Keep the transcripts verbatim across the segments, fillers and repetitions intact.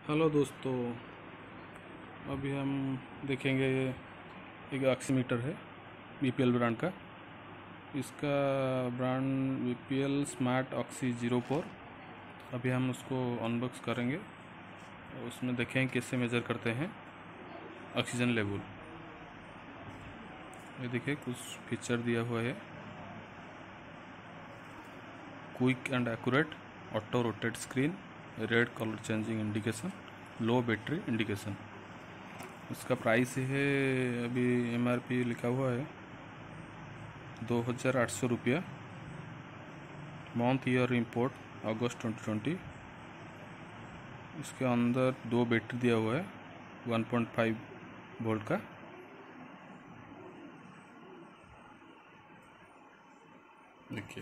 Hello दोस्तों, अभी हम देखेंगे एक ऑक्सीमीटर है बीपीएल ब्रांड का। इसका brand BPL smart oxy zero four. अभी हम उसको अनबॉक्स करेंगे और उसमें देखेंगे कैसे मेज़र करते हैं ऑक्सीजन लेवल। ये देखिए कुछ फीचर दिया हुआ है। Quick and accurate auto rotate screen, red colour changing indication, low battery indication. इसका प्राइस है, अभी एमआरपी लिखा हुआ है दो हज़ार आठ सौ रुपया। Month year import August twenty twenty. इसके अंदर दो बैटरी दिया हुआ है वन पॉइंट फाइव वोल्ट का। देखिए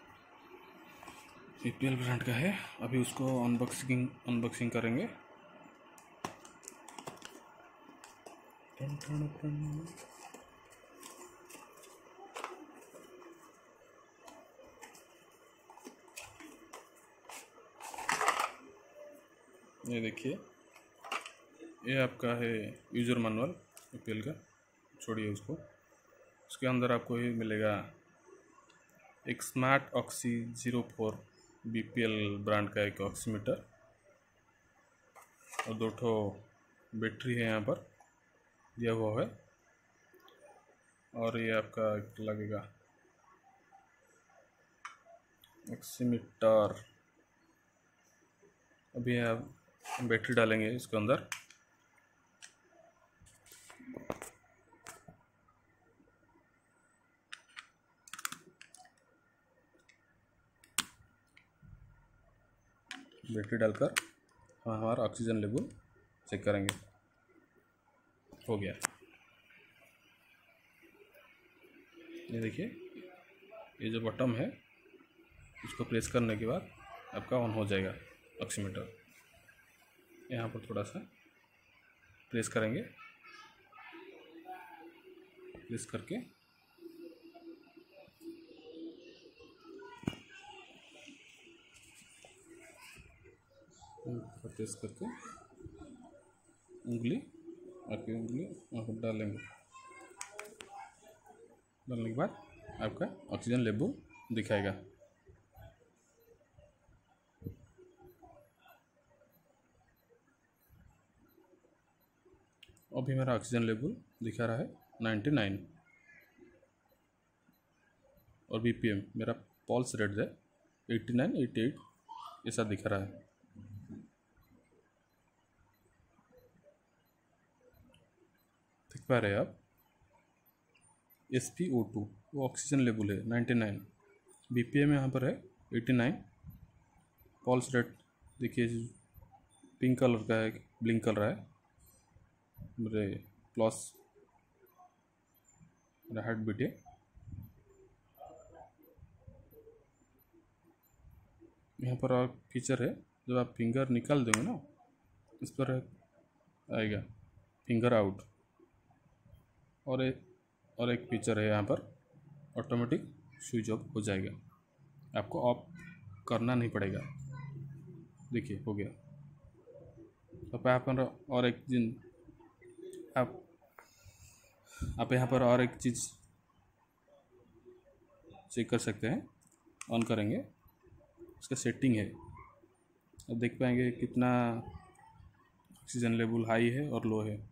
बीपीएल ब्रांड का है। अभी उसको अनबॉक्सिंग अनबॉक्सिंग करेंगे। टन टन टन। ये देखिए, ये आपका है यूज़र मैनुअल बीपीएल का। छोड़िए उसको। उसके अंदर आपको ये मिलेगा एक smart oxy zero four BPL brand का एक ऑक्सीमीटर और दो ठो बैटरी है यहाँ पर दिया हुआ है। और ये आपका लगेगा ऑक्सीमीटर। अभी आप बैटरी डालेंगे इसके अंदर। बैटरी डालकर हम हमारा ऑक्सीजन लेवल चेक करेंगे। हो गया। ये देखिए, ये जो बटन है इसको प्रेस करने के बाद आपका ऑन हो जाएगा ऑक्सीमीटर। यहाँ पर थोड़ा सा प्रेस करेंगे। प्रेस करके प्रेस करके उंगली आपकी उंगली वहाँ पर डालेंगे। डालने के बाद आपका ऑक्सीजन लेवल दिखाएगा। अभी मेरा ऑक्सीजन लेवल दिखा रहा है नाइन्टी नाइन और बीपीएम मेरा पल्स रेट है एटी नाइन एटी एट ऐसा दिखा रहा है। देख पा रहे हैं आप, एस पी ओ टू वो ऑक्सीजन लेवल है नाइन्टी नाइन, बीपीएम यहाँ पर है एटी नाइन। पल्स रेट देखिए पिंक कलर का है, ब्लिंक कर रहा है। मेरे प्लस मेरा हार्ट बीट है। यहाँ पर और फीचर है, जब आप फिंगर निकाल देंगे ना इस पर आएगा फिंगर आउट। और एक और एक फीचर है यहाँ पर ऑटोमेटिक स्विच ऑफ हो जाएगा, आपको ऑफ करना नहीं पड़ेगा। देखिए हो गया। अब यहाँ पर और एक दिन आप आप यहाँ पर और एक चीज़ चेक कर सकते हैं। ऑन करेंगे, इसका सेटिंग है। अब देख पाएंगे कितना ऑक्सीजन लेवल हाई है और लो है।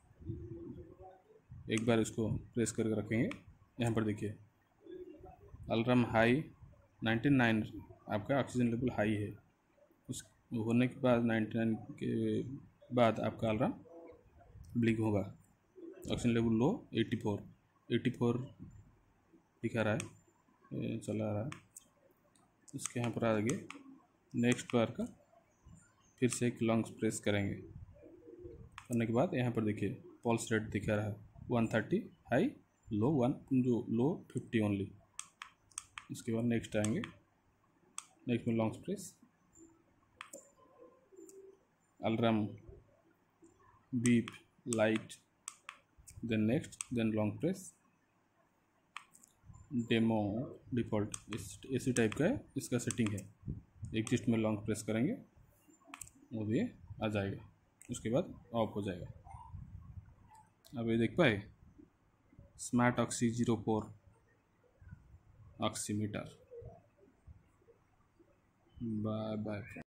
एक बार इसको प्रेस करके रखेंगे। यहाँ पर देखिए अलार्म हाई नाइन्टी नाइन, आपका ऑक्सीजन लेवल हाई है। उस होने के बाद नाइन्टी नाइन के बाद आपका अलार्म ब्लिंक होगा। Oxygen level low eighty four eighty four दिखा रहा है, चला रहा है। इसके यहाँ पर आगे नेक्स्ट बार का फिर से एक लॉन्ग प्रेस करेंगे। करने के बाद यहाँ पर देखिए पल्स रेट दिखा रहा है one thirty high, low one जो लो फिफ्टी ओनली। इसके बाद नेक्स्ट आएंगे, नेक्स्ट में long press, alarm beep light, then next, then long press, demo default इसी टाइप का है। इसका सेटिंग है। एक लिस्ट में लॉन्ग प्रेस करेंगे वो भी आ जाएगा, उसके बाद ऑफ हो जाएगा। अब ये देख पाए, smart oxy zero four oximeter. Bye bye.